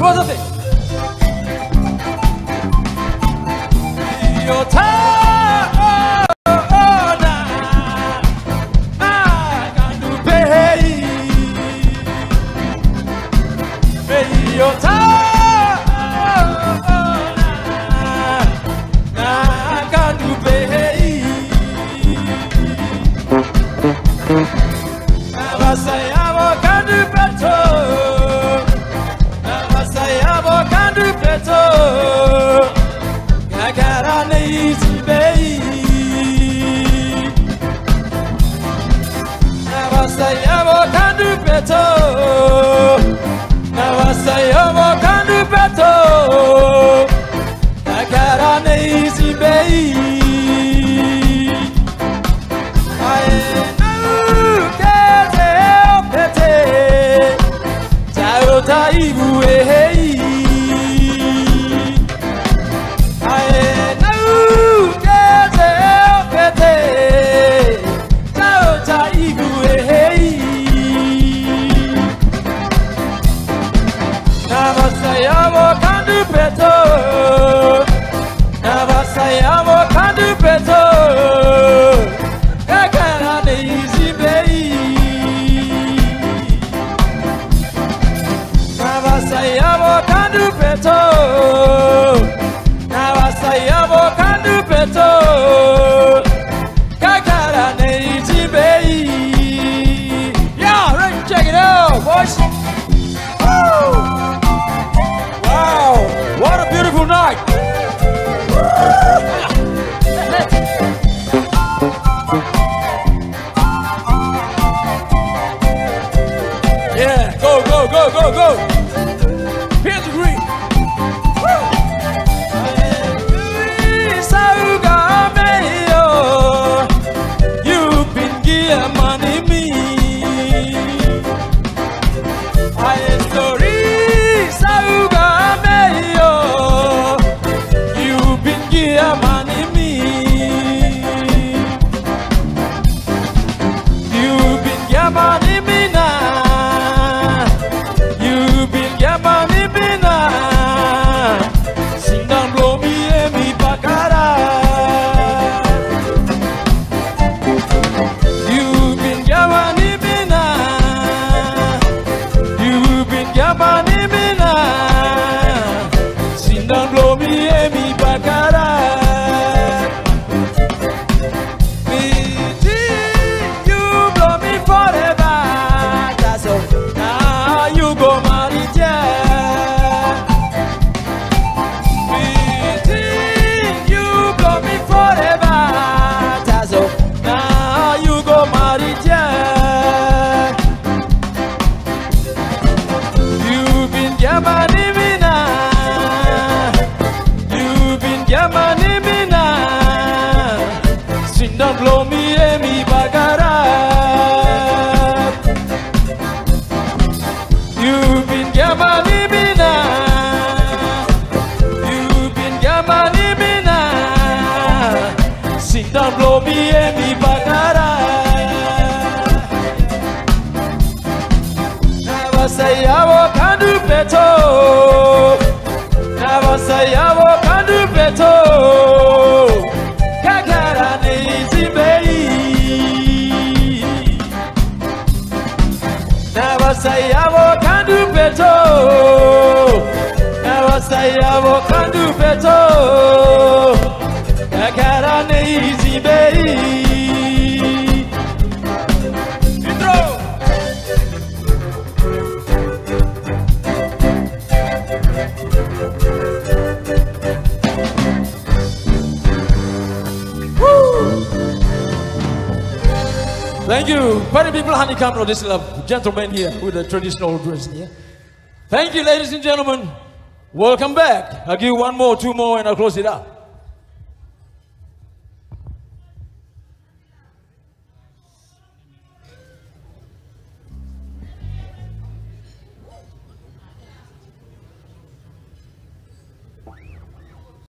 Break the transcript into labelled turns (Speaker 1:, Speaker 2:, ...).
Speaker 1: what's the thing? Your time, I can do pay. Your time, I can do pay. Never say I can do better. Never say I can do better. I got an easy baby. Never say I can do better. Never say I can do better. I got an easy baby. I yeah, right, check it out, boys. Wow, what a beautiful night. Yeah, go, go, go, go, go. Here's the green. You've been giving money me. I am sorry, Sauga Mayo. You've been giving money me. You've been giving money me now. You've been giving money me now. Sing down, blow me and me bakara. You've been giving money me now. You've been giving money me now. Sing down, blow me and me bakara. You blow me forever. That's all. Now you go marry Jack. You blow me forever. That's all. Now you go marry Jack. You've been giving me now. You've been giving me now. Sing down, blow me and me bagara. You've been giving me now. You've been giving me now. Sing down, blow me and me bagara. Never say I can do better. Never say I can do better. Kakara easy baby. Never say I can do better. Never say I can do better. Kakara easy baby. Intro. Thank you. Party people, honey, come on, this love gentleman here with the traditional dress here. Thank you, ladies and gentlemen. Welcome back. I'll give one more, two more, and I'll close it up.